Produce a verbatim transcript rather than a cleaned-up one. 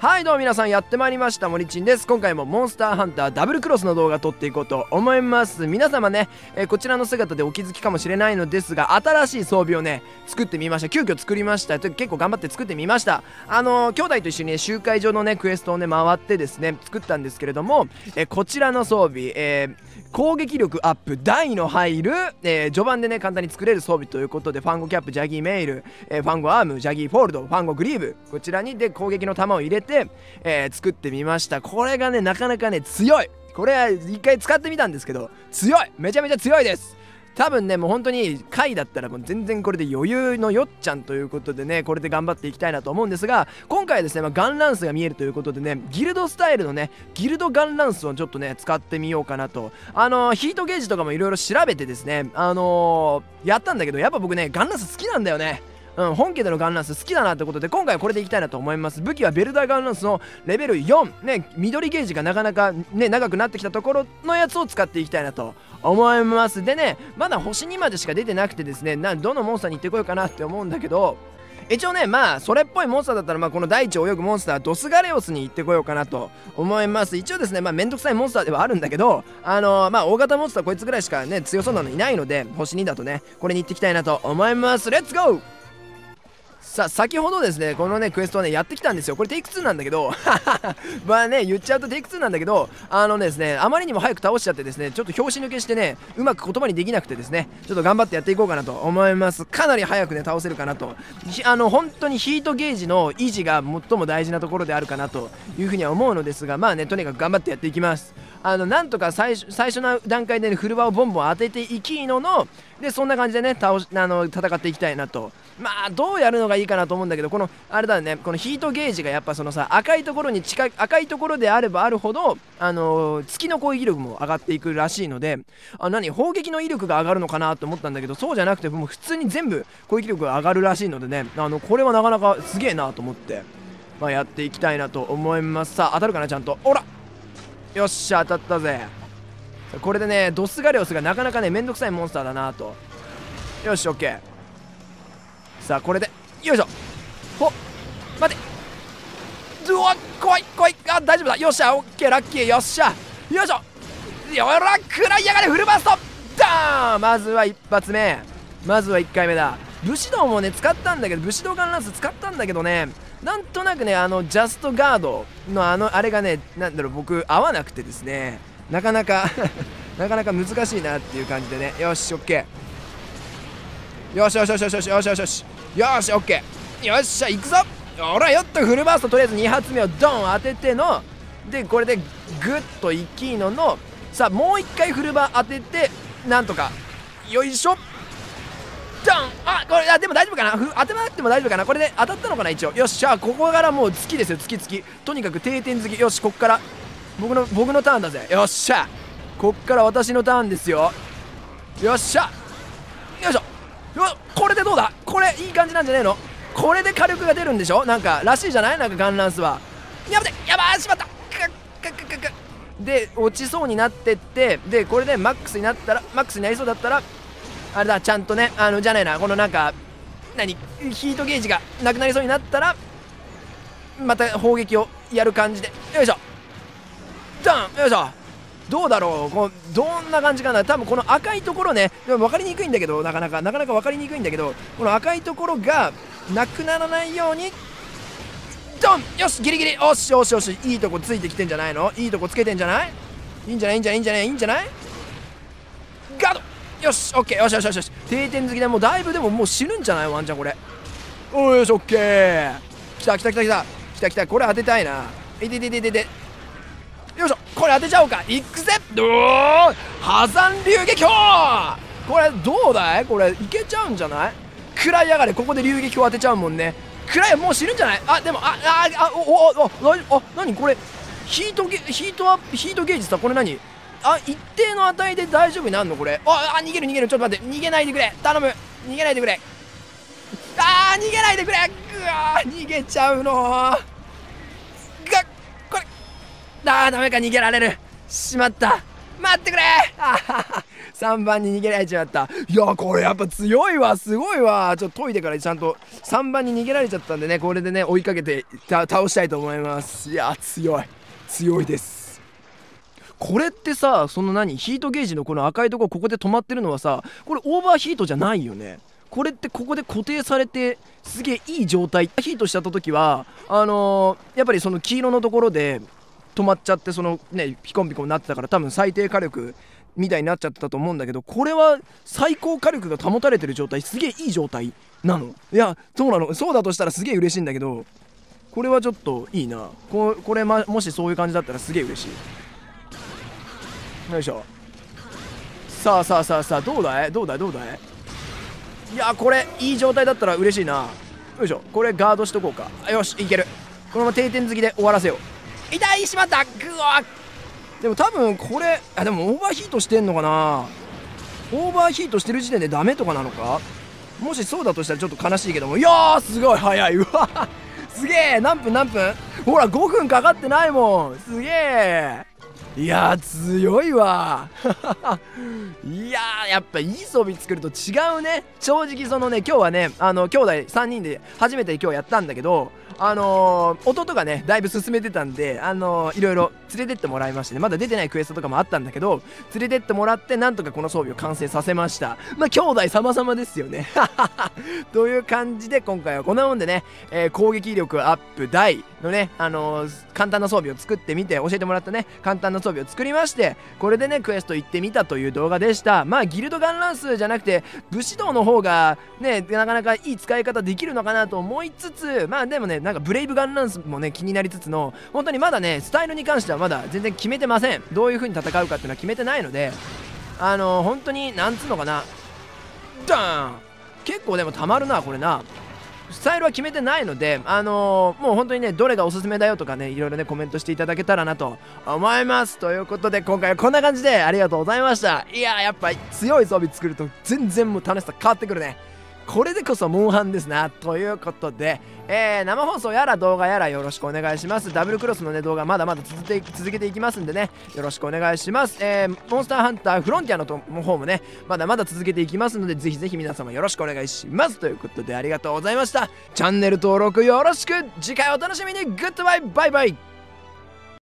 はいどうも皆さん、やってまいりました、森ちんです。今回もモンスターハンターダブルクロスの動画撮っていこうと思います。皆様ね、えー、こちらの姿でお気づきかもしれないのですが、新しい装備をね作ってみました。急遽作りました。結構頑張って作ってみました。あのー、兄弟と一緒にね集会場のねクエストをね回ってですね作ったんですけれども、えー、こちらの装備、えー、攻撃力アップ大の入る、えー、序盤でね簡単に作れる装備ということで、ファンゴキャップ、ジャギーメイル、えー、ファンゴアーム、ジャギーフォールド、ファンゴグリーブ、こちらにで攻撃の弾を入れて、えー、作ってみました。これがねなかなかね強い。これは一回使ってみたんですけど強い、めちゃめちゃ強いです。多分ねもう本当に回だったらもう全然これで余裕のよっちゃんということでね、これで頑張っていきたいなと思うんですが、今回はですね、まあ、ガンランスが見えるということでね、ギルドスタイルのねギルドガンランスをちょっとね使ってみようかなと。あのー、ヒートゲージとかもいろいろ調べてですね、あのー、やったんだけど、やっぱ僕ねガンランス好きなんだよね。うん、本家でのガンランス好きだなってことで、今回はこれでいきたいなと思います。武器はベルダーガンランスのレベルよんね、緑ゲージがなかなかね長くなってきたところのやつを使っていきたいなと思います。でね、まだ星にまでしか出てなくてですね、などのモンスターに行ってこようかなって思うんだけど、一応ねまあそれっぽいモンスターだったら、まあこの大地を泳ぐモンスタードスガレオスに行ってこようかなと思います。一応ですね、まあめんどくさいモンスターではあるんだけど、あのー、まあ大型モンスターこいつぐらいしかね強そうなのいないので、星にだとねこれに行ってきたいなと思います。レッツゴー。さあ先ほどですねこのねクエストをねやってきたんですよ。これテイクツーなんだけどまあね言っちゃうとテイクツーなんだけど、あのですねあまりにも早く倒しちゃってですね、ちょっと拍子抜けしてねうまく言葉にできなくてですね、ちょっと頑張ってやっていこうかなと思います。かなり早くね倒せるかなと。あの本当にヒートゲージの維持が最も大事なところであるかなというふうには思うのですが、まあねとにかく頑張ってやっていきます。あのなんとか最初最初の段階で、ね、フルバをボンボン当てていきのので、そんな感じでね倒しあの戦っていきたいなと。まあどうやるのがいいかなと思うんだけど、このあれだね、このヒートゲージがやっぱそのさ赤いところに近い赤いところであればあるほど、あのー、月の攻撃力も上がっていくらしいので、あ何砲撃の威力が上がるのかなと思ったんだけど、そうじゃなくてもう普通に全部攻撃力が上がるらしいのでね、あのこれはなかなかすげえなと思って、まあ、やっていきたいなと思います。さあ当たるかなちゃんと。おらよっしゃ当たったぜ。これでねドスガレオスがなかなかねめんどくさいモンスターだなと。よしオッケー。さあこれでよいしょ。ほっ待て、うわ怖い怖い、あ大丈夫だ、よっしゃオッケーラッキー、よっしゃよいしょ、よら食らいやがれフルバーストダーン。まずは一発目、まずはいっかいめだ。武士道もね使ったんだけど、武士道ガンランス使ったんだけどね、なんとなくねあのジャストガードのあのあれがねなんだろう僕合わなくてですね、なかなかなかなか難しいなっていう感じでね。よしオッケー、よしよしよしよしよしよしよしよしよしオッケー、よっしゃ行くぞ。ほらよっとフルバーストとりあえずに発目をドン当ててので、これでグッといきのの、さあもう一回フルバー当ててなんとかよいしょドン。あこれあでも大丈夫かな、ふ当てなくても大丈夫かな、これで当たったのかな一応。よっしゃここからもう月ですよ、月月とにかく定点月。よしこっから僕の僕のターンだぜ。よっしゃこっから私のターンですよ。よっしゃよいしょ。うわこれでどうだ、これいい感じなんじゃねえの。これで火力が出るんでしょ、なんからしいじゃない、なんかガンランスは。やめてやばーしまったくっくっくっくっで落ちそうになってって、でこれでマックスになったらマックスになりそうだったらあれだ、ちゃんとねあのじゃないな、このなんか何ヒートゲージがなくなりそうになったらまた砲撃をやる感じで、よいしょダンよいしょ。どうだろう、こうどんな感じかな。多分この赤いところね、でも分かりにくいんだけど、なかなかなかなか分かりにくいんだけど、この赤いところがなくならないようにドン。よしギリギリ、よしよしよし、いいとこついてきてんじゃないの、いいとこつけてんじゃない、いいんじゃないいいんじゃないいいんじゃないいいんじゃないガード。よしオッケー、よしよしよしよし、定点好きでもうだいぶでももう死ぬんじゃないワンちゃんこれ。おーよしオッケー、きたきたきたきたきたきた、これ当てたいな。いてててててよいしょ、これ当てちゃおうか、いくぜ。おー破山流撃砲、これどうだい、これいけちゃうんじゃない、食らいやがれ。ここで流撃砲当てちゃうもんね。食らいもう死ぬんじゃない。あでもあああおおおあ何これヒートゲヒートアップヒートゲージさ、これ何あ一定の値で大丈夫になるのこれ。ああ逃げる逃げる、ちょっと待って、逃げないでくれ頼む、逃げないでくれ。あー逃げないでくれ、ぐわー逃げちゃうのーがこれあーダメか、逃げられる、しまった、待ってくれ。あははさんばんに逃げられちまった。いやこれやっぱ強いわ、すごいわ。ちょっと研いでからちゃんとさんばんに逃げられちゃったんでね、これでね追いかけて倒したいと思います。いや強い強いです。これってさ、その何ヒートゲージのこの赤いとこここで止まってるのはさ、これオーバーヒートじゃないよね。これってここで固定されてすげえいい状態。ヒートしちゃった時はあのー、やっぱりその黄色のところで止まっちゃって、そのねピコンピコンになってたから、多分最低火力みたいになっちゃってたと思うんだけど、これは最高火力が保たれてる状態、すげえいい状態なの。いやそうなの。そうだとしたらすげえ嬉しいんだけど、これはちょっといいな。ここれ、ま、もしそういう感じだったらすげえ嬉しい。よいしょ。さあさあさあさあ、どうだいどうだいどうだい。いやこれいい状態だったら嬉しいな。よいしょ。これガードしとこうか。よしいける。このまま定点突きで終わらせよう。痛いしまった。ぐわっ。でも多分これあでもオーバーヒートしてんのかな。オーバーヒートしてる時点でダメとかなのか。もしそうだとしたらちょっと悲しいけども。いやーすごい早い。うわすげえ。何分何分。ほらごふんかかってないもん。すげえ。いやー強いわいやーやっぱいい装備作ると違うね。正直そのね、今日はねあの兄弟さんにんで初めて今日やったんだけど、あのー、弟がねだいぶ進めてたんで、あのー、いろいろ連れてってもらいましてね、まだ出てないクエストとかもあったんだけど連れてってもらってなんとかこの装備を完成させました。まあ兄弟様々ですよねという感じで今回はこんなもんでね、えー、攻撃力アップ大のね、あのー、簡単な装備を作ってみて教えてもらったね簡単な装備を作りまして、これでねクエスト行ってみたという動画でした。まあギルドガンランスじゃなくて武士道の方がねなかなかいい使い方できるのかなと思いつつ、まあでもねなんかブレイブガンランスもね気になりつつの、本当にまだねスタイルに関してはまだ全然決めてません。どういう風に戦うかっていうのは決めてないので、あのー、本当になんつうのかな、ダーン結構でもたまるなこれな。スタイルは決めてないので、あのー、もう本当にねどれがおすすめだよとかねいろいろねコメントしていただけたらなと思います。ということで今回はこんな感じでありがとうございました。いやーやっぱ強い装備作ると全然もう楽しさ変わってくるね。これでこそモンハンですな。ということで、えー、生放送やら動画やらよろしくお願いします。ダブルクロスのね動画まだまだ続けて続けていきますんでねよろしくお願いします。えー、モンスターハンターフロンティアのと方もねまだまだ続けていきますのでぜひぜひ皆様よろしくお願いします。ということでありがとうございました。チャンネル登録よろしく。次回お楽しみに。グッドバイバイバイ。